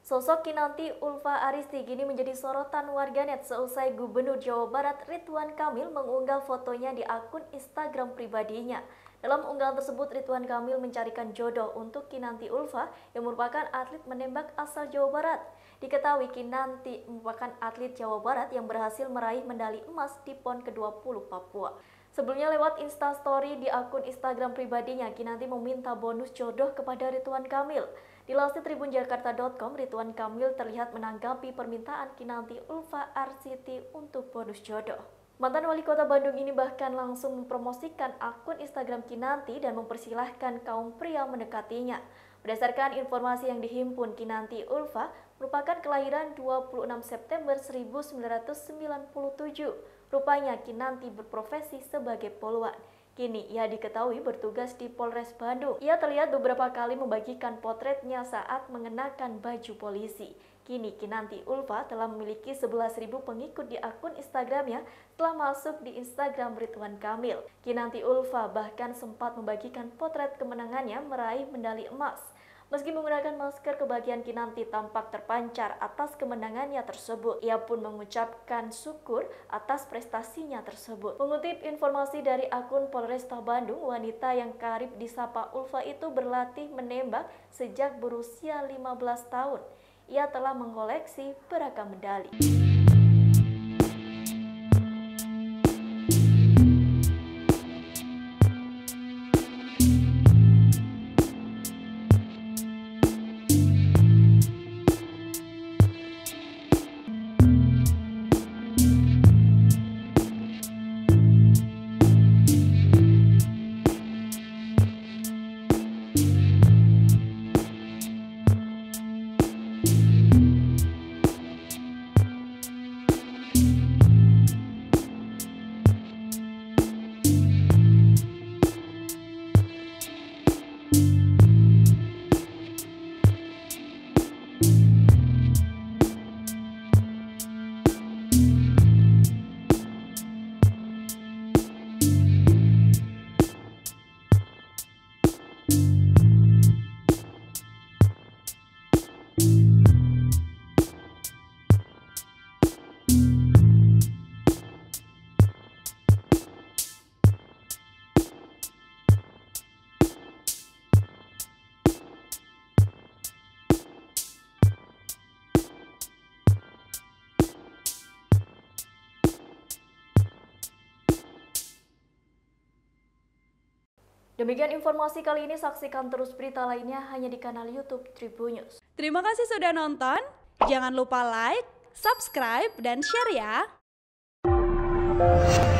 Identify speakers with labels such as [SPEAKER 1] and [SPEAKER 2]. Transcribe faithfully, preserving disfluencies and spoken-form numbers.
[SPEAKER 1] Sosok Kinanti Ulfa Aristi kini menjadi sorotan warganet seusai Gubernur Jawa Barat Ridwan Kamil mengunggah fotonya di akun Instagram pribadinya. Dalam unggahan tersebut, Ridwan Kamil mencarikan jodoh untuk Kinanti Ulfa yang merupakan atlet menembak asal Jawa Barat. Diketahui Kinanti merupakan atlet Jawa Barat yang berhasil meraih medali emas di PON ke dua puluh Papua. Sebelumnya lewat Instastory di akun Instagram pribadinya, Kinanti meminta bonus jodoh kepada Ridwan Kamil. Dilansir tribun jakarta titik com, Ridwan Kamil terlihat menanggapi permintaan Kinanti Ulfa Aristi untuk bonus jodoh. Mantan wali kota Bandung ini bahkan langsung mempromosikan akun Instagram Kinanti dan mempersilahkan kaum pria mendekatinya. Berdasarkan informasi yang dihimpun, Kinanti Ulfa merupakan kelahiran dua puluh enam September seribu sembilan ratus sembilan puluh tujuh. Rupanya Kinanti berprofesi sebagai poluan. Kini ia diketahui bertugas di Polres Bandung. Ia terlihat beberapa kali membagikan potretnya saat mengenakan baju polisi. Kini Kinanti Ulfa telah memiliki sebelas ribu pengikut di akun Instagramnya setelah masuk di Instagram Ridwan Kamil. Kinanti Ulfa bahkan sempat membagikan potret kemenangannya meraih medali emas. Meski menggunakan masker, kebahagiaan Kinanti tampak terpancar atas kemenangannya tersebut. Ia pun mengucapkan syukur atas prestasinya tersebut. Mengutip informasi dari akun Polresta Bandung, wanita yang karib disapa Ulfa itu berlatih menembak sejak berusia lima belas tahun. Ia telah mengoleksi beragam medali. Demikian informasi kali ini, saksikan terus berita lainnya hanya di kanal YouTube Tribun News.
[SPEAKER 2] Terima kasih sudah nonton, jangan lupa like, subscribe, dan share ya!